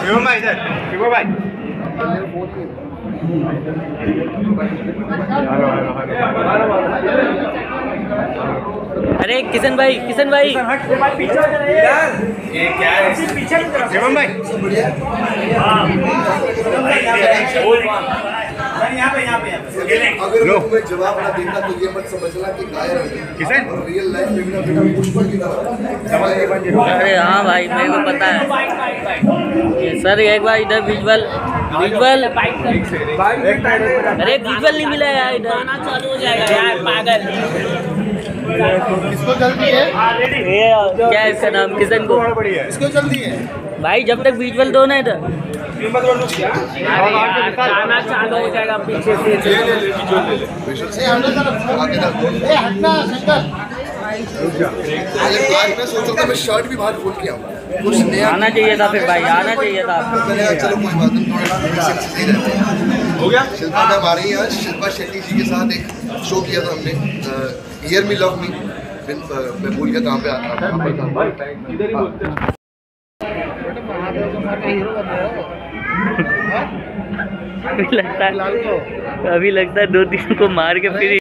शिवम भाई इधर, शिवम भाई। अरे किशन भाई, किशन भाई पीछे ये क्या है? शिवम भाई अगर मैं तुम्हें जवाब ना देता तो ये मत समझना कि गायब किशन रियल लाइफ में मेरा बेटा पुष्पा की तरह। अरे हाँ भाई मेरे को पता है सर। एक बार इधर विजुअल अरे विजुअल नहीं मिला यार, इधर गाना चालू हो जाएगा यार पागल। इसको जल्दी है, ये क्या है इसका नाम? किशन को इसको जल्दी है भाई, जब तक विजुअल दो ना इधर गाना चालू हो जाएगा पीछे से। आज मैं सोच रहा था मैं शर्ट भी बाहर खोल के आऊँ, कुछ नया आना चाहिए था फिर भाई, आना चाहिए था। मैंने कहा चलो कोई बात नहीं, थोड़ा हो गया। शिल्पा मैम आ रही है आज। शिल्पा शेट्टी जी के साथ एक शो किया था हमने, हियर मी लव मी। मैं भूल गया कहाँ पे लगता है अभी लगता है 2-3 को मार के फिर